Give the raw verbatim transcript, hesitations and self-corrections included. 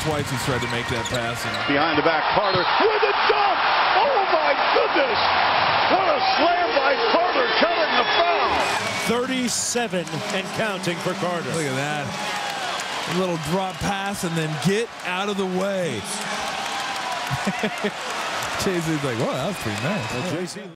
twice he's tried to make that pass. And behind the back, Carter with a dunk. Oh my goodness! What a slam by Carter, killing the foul. thirty-seven and counting for Carter. look at that. A little drop pass and then get out of the way. Jay-Z's like, well, that was pretty nice. Well, J C